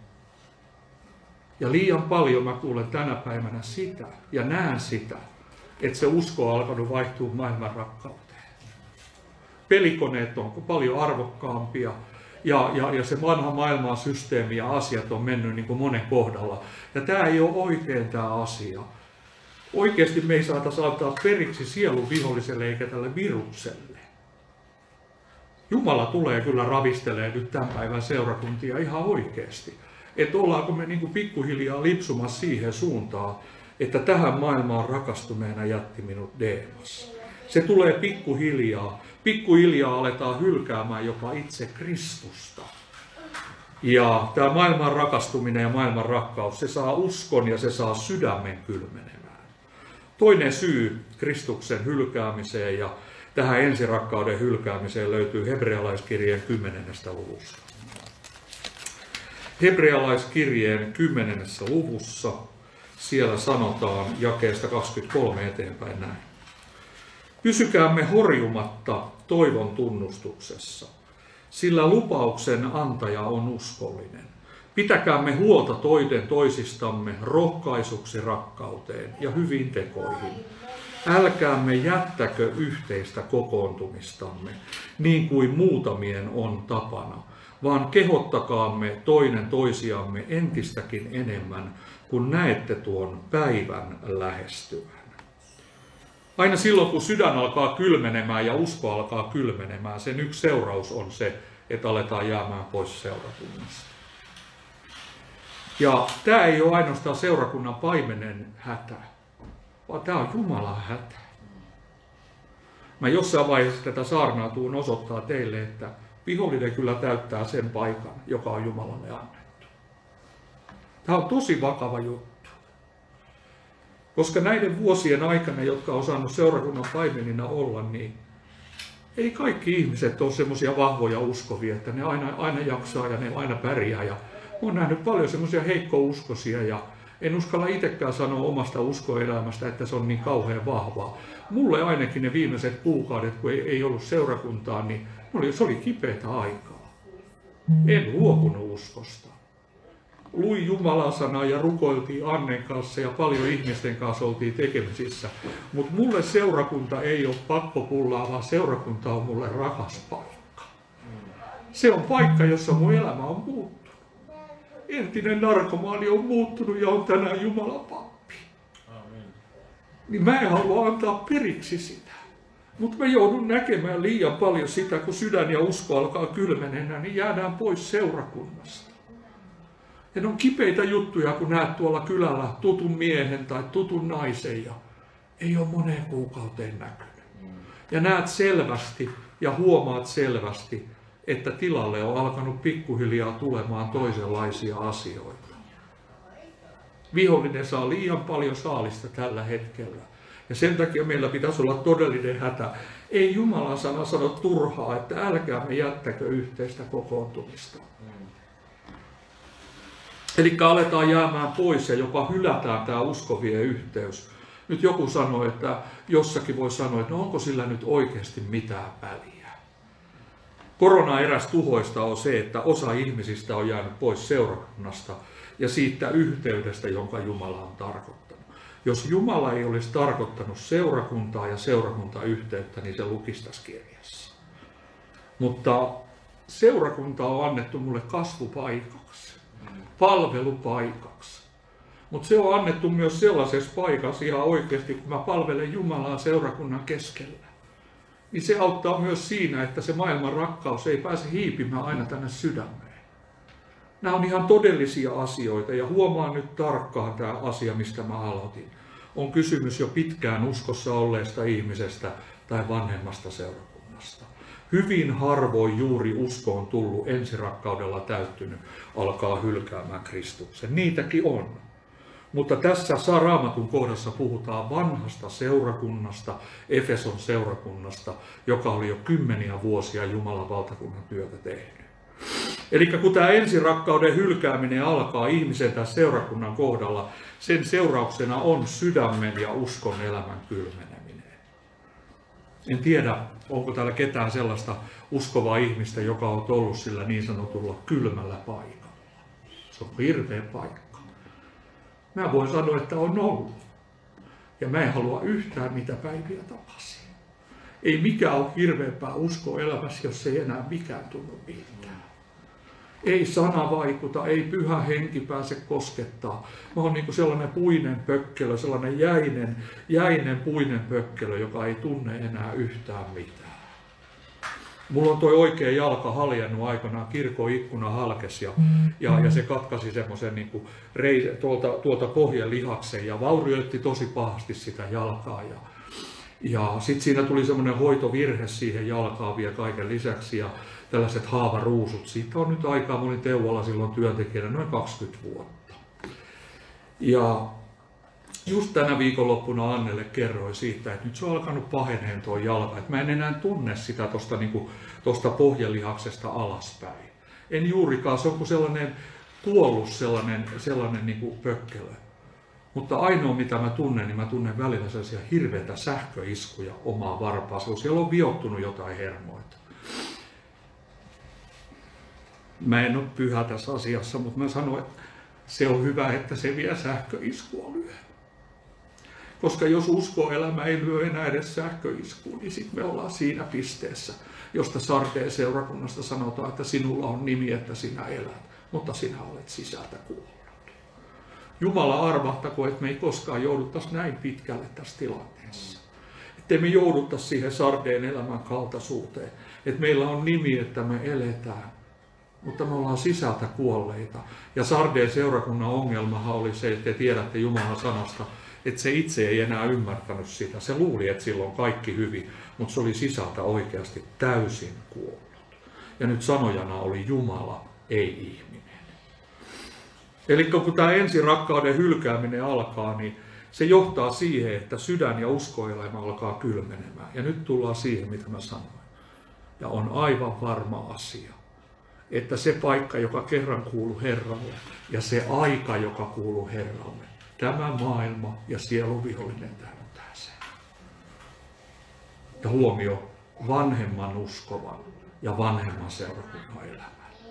Ja liian paljon mä kuulen tänä päivänä sitä ja näen sitä, että se usko on alkanut vaihtua maailman rakkauteen. Pelikoneet on paljon arvokkaampia ja, ja, ja se vanha maailman systeemi ja asiat on mennyt niin kuin monen kohdalla. Ja tämä ei ole oikein tämä asia. Oikeasti me ei saataisi antaa periksi sielun viholliselle eikä tälle virukselle. Jumala tulee kyllä ravistelemaan nyt tämän päivän seurakuntia ihan oikeasti. Että ollaanko me niin kuin pikkuhiljaa lipsumassa siihen suuntaan, että tähän maailmaan rakastuneena jätti minut Deemas. Se tulee pikkuhiljaa. Pikkuhiljaa aletaan hylkäämään jopa itse Kristusta. Ja tämä maailman rakastuminen ja maailman rakkaus, se saa uskon ja se saa sydämen kylmenemään. Toinen syy Kristuksen hylkäämiseen ja tähän ensirakkauden hylkäämiseen löytyy hebrealaiskirjeen kymmenennestä luvusta. Hebrealaiskirjeen kymmenennessä luvussa siellä sanotaan jakeesta kaksikymmentäkolme eteenpäin näin. Pysykäämme horjumatta toivon tunnustuksessa, sillä lupauksen antaja on uskollinen. Pitäkäämme huolta toiden toisistamme rohkaisuksi rakkauteen ja hyviin tekoihin. Älkäämme jättäkö yhteistä kokoontumistamme, niin kuin muutamien on tapana, vaan kehottakaamme toinen toisiamme entistäkin enemmän, kun näette tuon päivän lähestyvän. Aina silloin, kun sydän alkaa kylmenemään ja usko alkaa kylmenemään, sen yksi seuraus on se, että aletaan jäämään pois seurakunnasta. Ja tämä ei ole ainoastaan seurakunnan paimenen hätä, vaan tämä on Jumalan hätä. Mä jossain vaiheessa tätä saarnaa tuun osoittaa teille, että vihollinen kyllä täyttää sen paikan, joka on Jumalalle annettu. Tämä on tosi vakava juttu. Koska näiden vuosien aikana, jotka on saanut seurakunnan paimenina olla, niin ei kaikki ihmiset ole semmoisia vahvoja uskovia, että ne aina, aina jaksaa ja ne aina pärjää. Ja olen nähnyt paljon semmoisia heikkouskoisia ja en uskalla itsekään sanoa omasta uskoelämästä, että se on niin kauhean vahvaa. Mulle ainakin ne viimeiset kuukaudet, kun ei, ei ollut seurakuntaa, niin se oli kipeätä aikaa. En luopunut uskosta. Luin Jumalan sanaa ja rukoiltiin Annen kanssa ja paljon ihmisten kanssa oltiin tekemisissä. Mutta mulle seurakunta ei ole pakkopullaa, vaan seurakunta on mulle rakas paikka. Se on paikka, jossa mun elämä on muuttunut. Entinen narkomaani on muuttunut ja on tänään Jumalan pappi. Niin mä en halua antaa periksi sitä. Mutta mä joudun näkemään liian paljon sitä, kun sydän ja usko alkaa kylmenenä, niin jäädään pois seurakunnasta. Ja ne on kipeitä juttuja, kun näet tuolla kylällä tutun miehen tai tutun naisen ja ei ole moneen kuukauteen näkynyt. Ja näet selvästi ja huomaat selvästi, että tilalle on alkanut pikkuhiljaa tulemaan toisenlaisia asioita. Vihollinen saa liian paljon saalista tällä hetkellä. Ja sen takia meillä pitäisi olla todellinen hätä. Ei Jumalan sana sano turhaa, että älkäämme jättäkö yhteistä kokoontumista. Eli aletaan jäämään pois ja jopa hylätään tämä uskovien yhteys. Nyt joku sanoi, että jossakin voi sanoa, että no onko sillä nyt oikeasti mitään väliä. Korona eräs tuhoista on se, että osa ihmisistä on jäänyt pois seurakunnasta ja siitä yhteydestä, jonka Jumala on tarkoittanut. Jos Jumala ei olisi tarkoittanut seurakuntaa ja seurakuntayhteyttä, niin se lukisi tässä kirjassa. Mutta seurakunta on annettu mulle kasvupaikaksi, palvelupaikaksi. Mutta se on annettu myös sellaisessa paikassa ihan oikeasti, kun mä palvelen Jumalaa seurakunnan keskellä. Niin se auttaa myös siinä, että se maailman rakkaus ei pääse hiipimään aina tänne sydämeen. Nämä on ihan todellisia asioita ja huomaan nyt tarkkaan tämä asia, mistä mä aloitin. On kysymys jo pitkään uskossa olleesta ihmisestä tai vanhemmasta seurakunnasta. Hyvin harvoin juuri uskoon tullut, ensirakkaudella täyttynyt, alkaa hylkäämään Kristuksen. Niitäkin on. Mutta tässä Raamatun kohdassa puhutaan vanhasta seurakunnasta, Efeson seurakunnasta, joka oli jo kymmeniä vuosia Jumalan valtakunnan työtä tehnyt. Eli kun tämä ensirakkauden hylkääminen alkaa ihmisen tai seurakunnan kohdalla, sen seurauksena on sydämen ja uskon elämän kylmeneminen. En tiedä, onko täällä ketään sellaista uskovaa ihmistä, joka on ollut sillä niin sanotulla kylmällä paikalla. Se on hirveä paikka. Mä voin sanoa, että on ollut. Ja mä en halua yhtään niitä päiviä takaisin. Ei mikään ole hirveämpää uskoa elämässä, jos ei enää mikään tunnu mitään. Ei sana vaikuta, ei pyhä henki pääse koskettaa. Mä oon niin kuin sellainen puinen pökkelö, sellainen jäinen, jäinen puinen pökkelö, joka ei tunne enää yhtään mitään. Mulla on toi oikea jalka haljennut aikanaan, kirkon ikkuna halkes ja, ja, ja se katkaisi semmoisen niin kuin reis, tuolta, tuolta pohjelihaksen ja vaurioitti tosi pahasti sitä jalkaa. Ja, ja sitten siinä tuli semmoinen hoitovirhe siihen jalkaan vielä kaiken lisäksi ja tällaiset haavaruusut. Siitä on nyt aikaa, mä olin Teuvolla silloin työntekijänä noin kaksikymmentä vuotta. Ja just tänä viikonloppuna Annelle kerroin siitä, että nyt se on alkanut paheneen tuo jalka. Että mä en enää tunne sitä tuosta niinku, pohjelihaksesta alaspäin. En juurikaan, se on kuin sellainen kuollut sellainen, sellainen niinku pökkelö. Mutta ainoa mitä mä tunnen, niin mä tunnen välillä sellaisia hirveitä sähköiskuja omaa varpaaseen. Siellä on viottunut jotain hermoita. Mä en ole pyhä tässä asiassa, mutta mä sanoin, että se on hyvä, että se vielä sähköiskua lyö. Koska jos uskoelämä ei lyö enää edes sähköiskuun, niin sitten me ollaan siinä pisteessä, josta Sardeen seurakunnasta sanotaan, että sinulla on nimi, että sinä elät, mutta sinä olet sisältä kuollut. Jumala arvahtako, että me ei koskaan jouduttaisi näin pitkälle tässä tilanteessa. Että me jouduttaisi siihen Sardeen elämän kaltaisuuteen, että meillä on nimi, että me eletään, mutta me ollaan sisältä kuolleita. Ja Sardeen seurakunnan ongelmahan oli se, että te tiedätte Jumalan sanasta, että se itse ei enää ymmärtänyt sitä. Se luuli, että sillä on kaikki hyvin, mutta se oli sisältä oikeasti täysin kuollut. Ja nyt sanojana oli Jumala, ei ihminen. Eli kun tämä ensirakkauden hylkääminen alkaa, niin se johtaa siihen, että sydän ja uskoelämä alkaa kylmenemään. Ja nyt tullaan siihen, mitä mä sanoin. Ja on aivan varma asia, että se paikka, joka kerran kuuluu Herralle, ja se aika, joka kuuluu Herralle, tämä maailma ja sieluvihollinen täyttää sen. Ja huomio, vanhemman uskovan ja vanhemman seurakunnan elämän.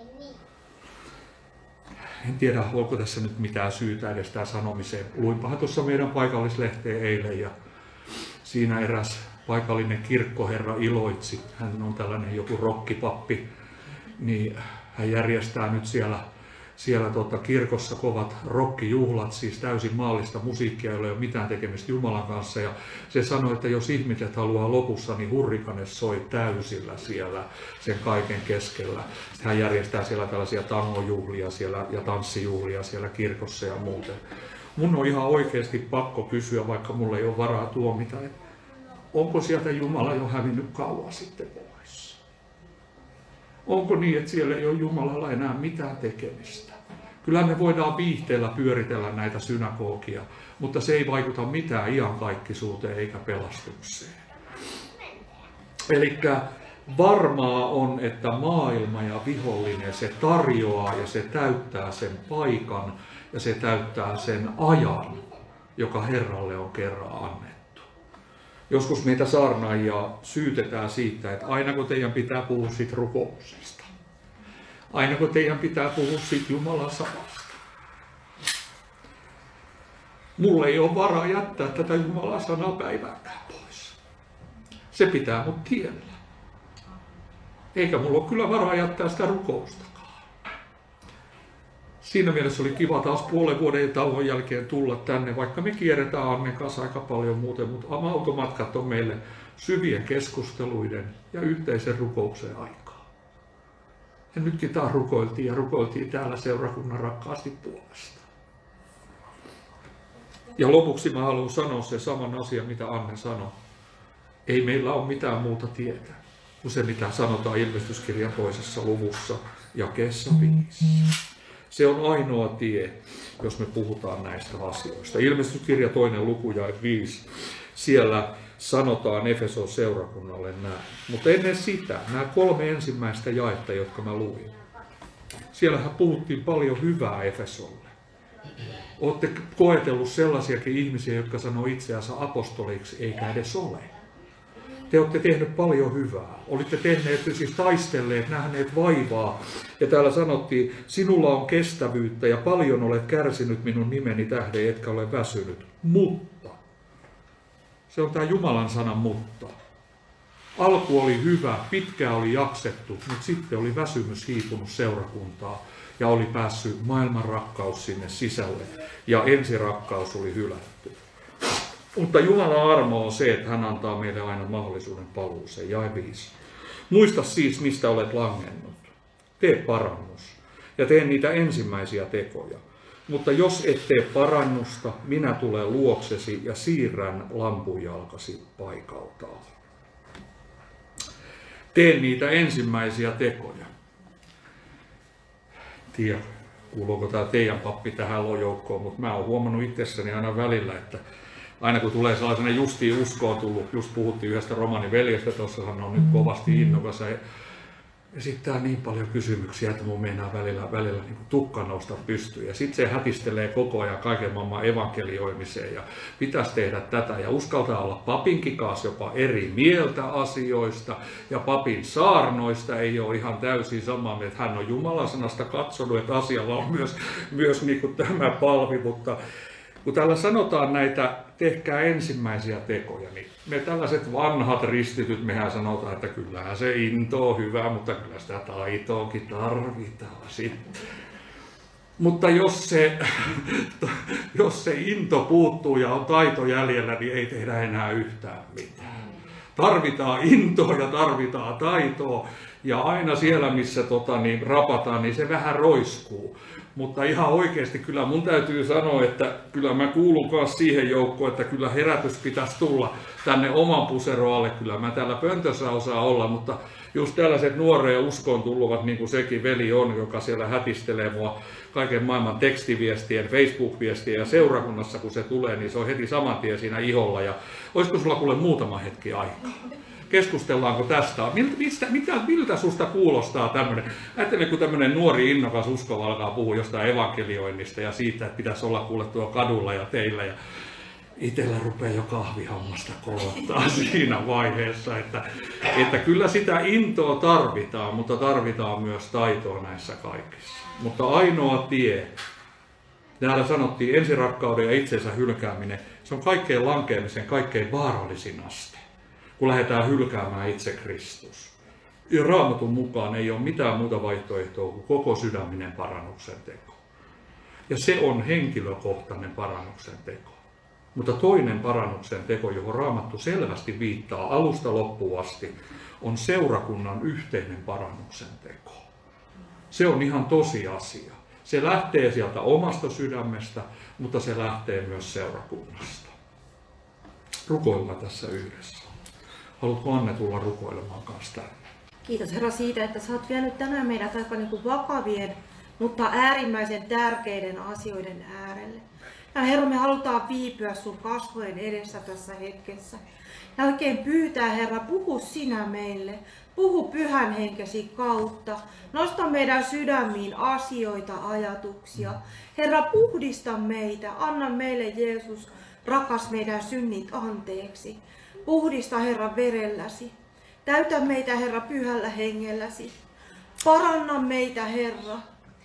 En tiedä, onko tässä nyt mitään syytä edes tähän sanomiseen. Luinpahan tuossa meidän paikallislehteen eilen ja siinä eräs paikallinen kirkkoherra iloitsi. Hän on tällainen joku rokkipappi, niin hän järjestää nyt siellä Siellä tota, kirkossa kovat rokkijuhlat, siis täysin maallista musiikkia, ei ole mitään tekemistä Jumalan kanssa. Ja se sanoi, että jos ihmiset haluaa lopussa, niin hurrikane soi täysillä siellä sen kaiken keskellä. Sitten hän järjestää siellä tällaisia tangojuhlia siellä, ja tanssijuhlia siellä kirkossa ja muuten. Mun on ihan oikeasti pakko kysyä, vaikka mulla ei ole varaa tuomita, että onko sieltä Jumala jo hävinnyt kauan sitten pois? Onko niin, että siellä ei ole Jumalalla enää mitään tekemistä? Kyllä me voidaan viihteellä pyöritellä näitä synagogia, mutta se ei vaikuta mitään iankaikkisuuteen eikä pelastukseen. Eli varmaa on, että maailma ja vihollinen se tarjoaa ja se täyttää sen paikan ja se täyttää sen ajan, joka Herralle on kerran annettu. Joskus meitä saarnaajia syytetään siitä, että aina kun teidän pitää puhua siitä rukouksesta, aina kun teidän pitää puhua siitä Jumalan sanasta. Mulle ei ole varaa jättää tätä Jumalan sanaa päivääkään pois. Se pitää mut tiellä. Eikä mulla ole kyllä varaa jättää sitä rukoustakaan. Siinä mielessä oli kiva taas puolen vuoden tauon jälkeen tulla tänne, vaikka me kierretään Annen kanssa aika paljon muuten, mutta automatkat on meille syvien keskusteluiden ja yhteisen rukouksen aikaa. Ja nytkin taas rukoiltiin ja rukoiltiin täällä seurakunnan rakkaasti puolesta. Ja lopuksi mä haluan sanoa se saman asian, mitä Anne sanoi. Ei meillä ole mitään muuta tietä kuin se, mitä sanotaan ilmestyskirjan toisessa luvussa jakeessa viisi. Se on ainoa tie, jos me puhutaan näistä asioista. Ilmestyskirja toinen luku jae viisi. Siellä sanotaan Efeson seurakunnalle näin. Mutta ennen sitä, nämä kolme ensimmäistä jaetta, jotka mä luin. Siellähän puhuttiin paljon hyvää Efesolle. Olette koetellut sellaisiakin ihmisiä, jotka sanoo itseänsä apostoliksi, eikä edes ole. Te olette tehneet paljon hyvää. Olitte tehneet, siis taistelleet, nähneet vaivaa. Ja täällä sanottiin, sinulla on kestävyyttä ja paljon olet kärsinyt minun nimeni tähden, etkä ole väsynyt. Mutta. Se on tämä Jumalan sana mutta. Alku oli hyvä, pitkään oli jaksettu, mutta sitten oli väsymys hiipunut seurakuntaa. Ja oli päässyt maailman rakkaus sinne sisälle. Ja ensirakkaus oli hylätty. Mutta Jumalan armo on se, että hän antaa meille aina mahdollisuuden paluuseen. Jae viisi. Muista siis, mistä olet langennut. Tee parannus. Ja tee niitä ensimmäisiä tekoja. Mutta jos et tee parannusta, minä tulen luoksesi ja siirrän lampujalkasi paikaltaan. Tee niitä ensimmäisiä tekoja. Tiedä, kuuluuko tämä teidän pappi tähän joukkoon, mutta mä oon huomannut itsessäni aina välillä, että aina kun tulee sellainen justiin uskoon tullut, just puhuttiin yhdestä romaniveljestä, tuossa hän on nyt kovasti innokas ja esittää niin paljon kysymyksiä, että mun meinaa välillä, välillä niin kuin tukka nousta pystyyn. Ja sitten se hätistelee koko ajan kaiken maailman evankelioimiseen ja pitäisi tehdä tätä ja uskaltaa olla papinkin kanssa jopa eri mieltä asioista. Ja papin saarnoista ei ole ihan täysin samaa, että hän on Jumalan sanasta katsonut, että asialla on myös, myös niin kuin tämä palvi, mutta kun täällä sanotaan näitä, tehkää ensimmäisiä tekoja, niin me tällaiset vanhat ristityt, mehän sanotaan, että kyllähän se into on hyvä, mutta kyllä sitä taitoakin tarvitaan sitten. Mutta jos se, jos se into puuttuu ja on taito jäljellä, niin ei tehdä enää yhtään mitään. Tarvitaan intoa ja tarvitaan taitoa ja aina siellä, missä tota, niin rapataan, niin se vähän roiskuu. Mutta ihan oikeasti kyllä mun täytyy sanoa, että kyllä mä kuulun myös siihen joukkoon, että kyllä herätys pitäisi tulla tänne oman puseroalle. Kyllä mä täällä pöntössä osaa olla, mutta just tällaiset nuoreen uskoon tulluvat, niin kuin sekin veli on, joka siellä hätistelee mua kaiken maailman tekstiviestien, Facebook-viestien ja seurakunnassa, kun se tulee, niin se on heti saman tien siinä iholla. Ja olisiko sulla kuule muutama hetki aikaa? Keskustellaanko tästä? Miltä, mistä, mitä, miltä susta kuulostaa tämmöinen? Ajattelen, kun tämmöinen nuori innokas uskova alkaa puhua jostain evankelioinnista ja siitä, että pitäisi olla kuule tuo kadulla ja teillä. Ja itsellä rupeaa jo kahvihammasta kolottaa siinä vaiheessa, että, että kyllä sitä intoa tarvitaan, mutta tarvitaan myös taitoa näissä kaikissa. Mutta ainoa tie, täällä sanottiin ensirakkauden ja itsensä hylkääminen, se on kaikkein lankeamisen, kaikkein vaarallisin aste, kun lähdetään hylkäämään itse Kristus. Ja Raamatun mukaan ei ole mitään muuta vaihtoehtoa kuin koko sydäminen parannuksen teko. Ja se on henkilökohtainen parannuksen teko. Mutta toinen parannuksen teko, johon Raamattu selvästi viittaa alusta loppuun asti, on seurakunnan yhteinen parannuksen teko. Se on ihan tosiasia. Se lähtee sieltä omasta sydämestä, mutta se lähtee myös seurakunnasta. Rukoillaan tässä yhdessä. Haluatko Anne tulla rukoilemaan kanssa tänne? Kiitos Herra siitä, että sä oot vienyt tänään meidät aika niin kuin vakavien, mutta äärimmäisen tärkeiden asioiden äärelle. Ja Herra, me halutaan viipyä sun kasvojen edessä tässä hetkessä. Ja oikein pyytää, Herra, puhu sinä meille. Puhu Pyhän Henkesi kautta. Nosta meidän sydämiin asioita, ajatuksia. Herra, puhdista meitä. Anna meille, Jeesus, rakas, meidän synnit anteeksi. Puhdista, Herra, verelläsi. Täytä meitä, Herra, Pyhällä Hengelläsi. Paranna meitä, Herra.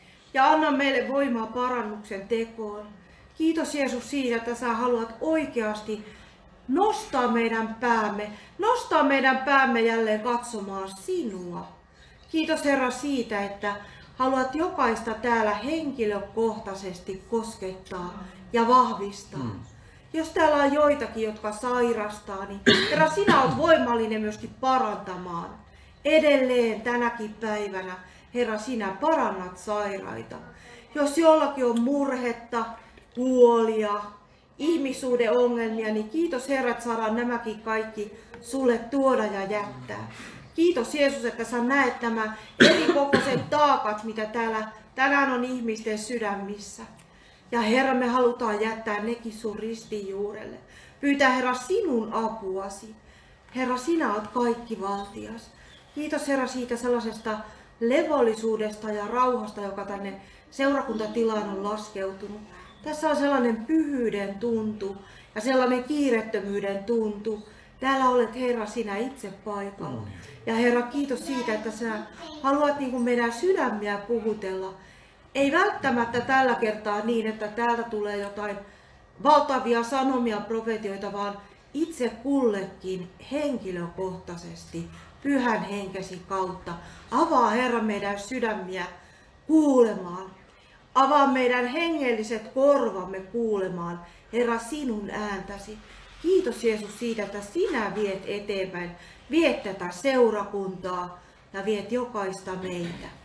Ja anna meille voimaa parannuksen tekoon. Kiitos, Jeesus, siitä, että sä haluat oikeasti nostaa meidän päämme, nostaa meidän päämme jälleen katsomaan sinua. Kiitos Herra siitä, että haluat jokaista täällä henkilökohtaisesti koskettaa ja vahvistaa. Mm. Jos täällä on joitakin, jotka sairastaa, niin Herra, sinä olet voimallinen myöskin parantamaan. Edelleen tänäkin päivänä, Herra, sinä parannat sairaita. Jos jollakin on murhetta, huolia, ihmisuuden ongelmia, niin kiitos Herra, että saadaan nämäkin kaikki sulle tuoda ja jättää. Kiitos Jeesus, että sä näet nämä eri kokoiset taakat, mitä täällä tänään on ihmisten sydämissä. Ja Herra, me halutaan jättää nekin sun ristin juurelle. Pyytää Herra sinun apuasi. Herra, sinä oot kaikki valtias. Kiitos Herra siitä sellaisesta levollisuudesta ja rauhasta, joka tänne seurakuntatilaan on laskeutunut. Tässä on sellainen pyhyyden tuntu ja sellainen kiirettömyyden tuntu. Täällä olet, Herra, sinä itse paikalla. Ja Herra, kiitos siitä, että sä haluat niin kuin meidän sydämiä puhutella. Ei välttämättä tällä kertaa niin, että täältä tulee jotain valtavia sanomia, profetioita, vaan itse kullekin henkilökohtaisesti Pyhän Henkesi kautta. Avaa, Herra, meidän sydämiä kuulemaan. Avaa meidän hengelliset korvamme kuulemaan, Herra, sinun ääntäsi. Kiitos Jeesus siitä, että sinä viet eteenpäin, viet tätä seurakuntaa ja viet jokaista meitä.